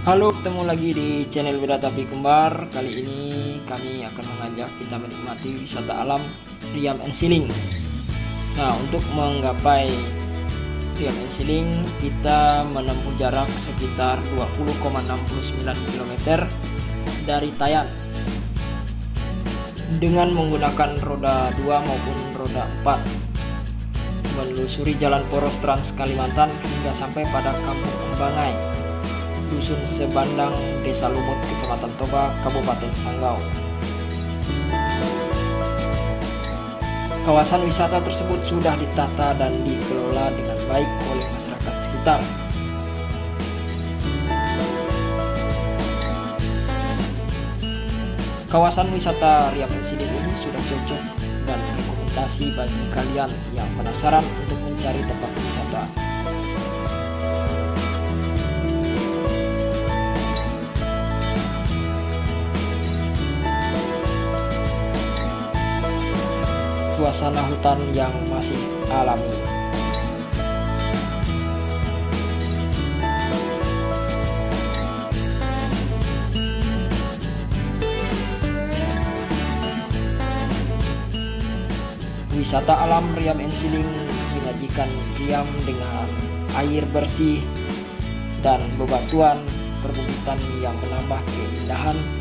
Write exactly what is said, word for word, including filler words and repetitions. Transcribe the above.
Halo, ketemu lagi di channel Beda Tapi Kembar. Kali ini kami akan mengajak kita menikmati wisata alam Riam Ensiling. Nah, untuk menggapai Riam Ensiling, kita menempuh jarak sekitar dua puluh koma enam sembilan kilometer dari Tayan dengan menggunakan roda dua maupun roda empat, menelusuri jalan poros Trans Kalimantan hingga sampai pada Kampung Embangai, Dusun Sebandang, Desa Lumut, Kecamatan Toba, Kabupaten Sanggau. Kawasan wisata tersebut sudah ditata dan dikelola dengan baik oleh masyarakat sekitar. Kawasan wisata Riam Ensiling ini sudah cocok dan rekomendasi bagi kalian yang penasaran untuk mencari tempat wisata. Suasana hutan yang masih alami. Wisata alam Riam Ensiling menyajikan Riam dengan air bersih dan bebatuan perbukitan yang menambah keindahan